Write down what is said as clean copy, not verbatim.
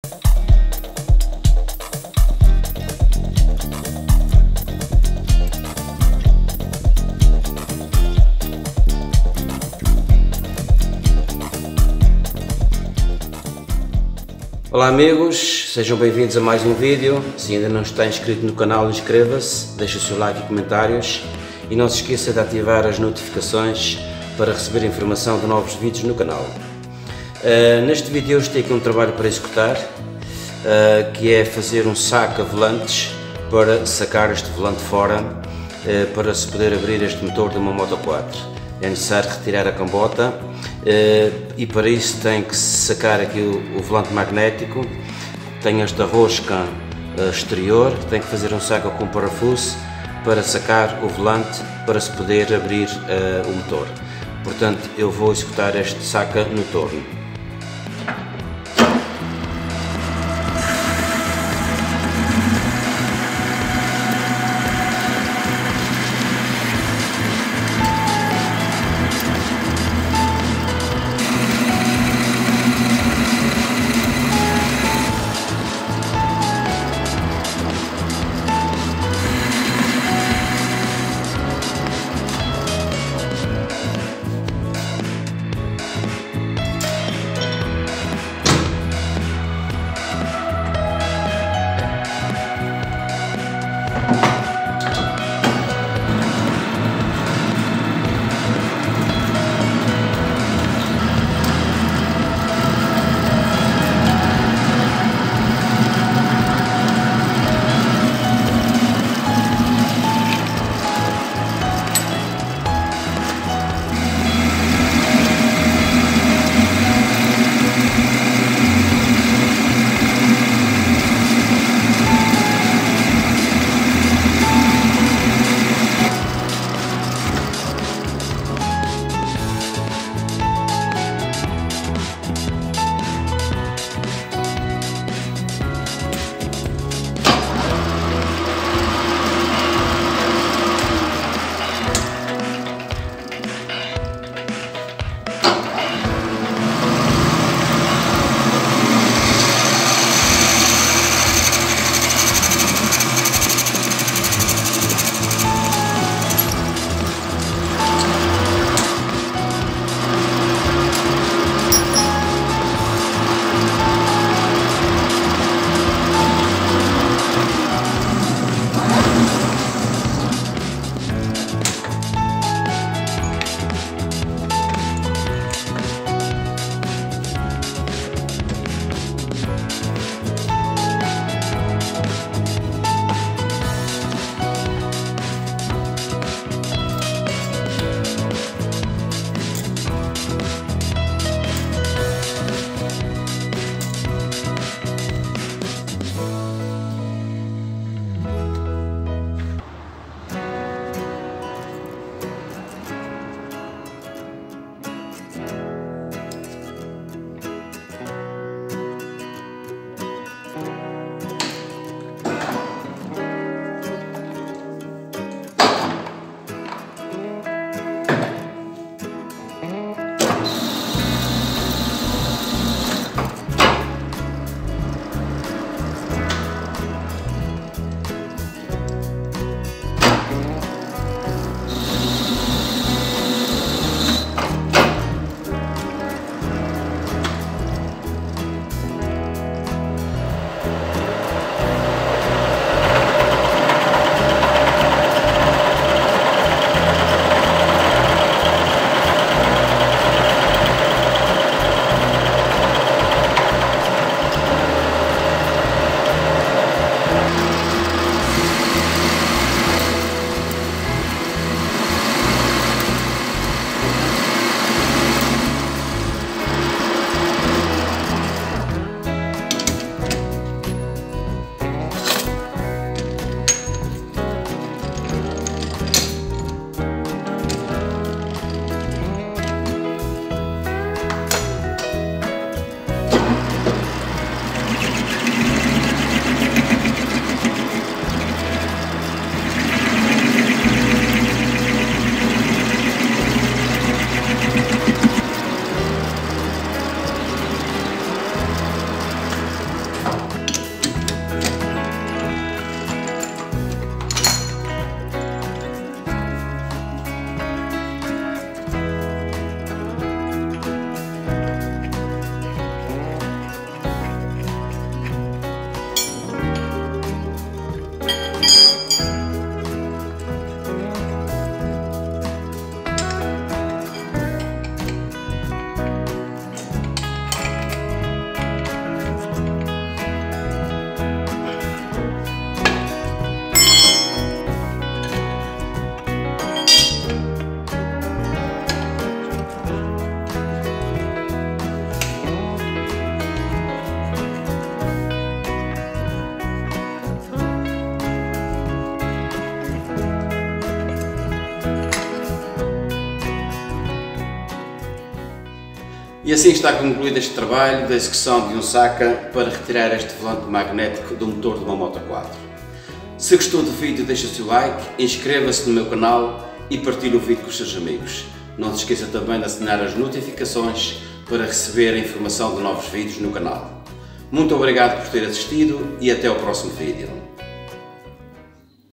Olá amigos, sejam bem-vindos a mais um vídeo. Se ainda não está inscrito no canal, inscreva-se, deixe o seu like e comentários e não se esqueça de ativar as notificações para receber informação de novos vídeos no canal. Neste vídeo hoje tenho aqui um trabalho para executar, que é fazer um saco a volantes para sacar este volante fora, para se poder abrir este motor de uma Moto 4. É necessário retirar a cambota e para isso tem que sacar aqui o volante magnético. Tem esta rosca exterior, tem que fazer um saco com parafuso para sacar o volante para se poder abrir o motor. Portanto, eu vou executar este saca no torno. assim está concluído este trabalho da execução de um saca para retirar este volante magnético do motor de uma Moto 4. Se gostou do vídeo, deixa o seu like, inscreva-se no meu canal e partilhe o vídeo com os seus amigos. Não se esqueça também de assinar as notificações para receber a informação de novos vídeos no canal. Muito obrigado por ter assistido e até ao próximo vídeo.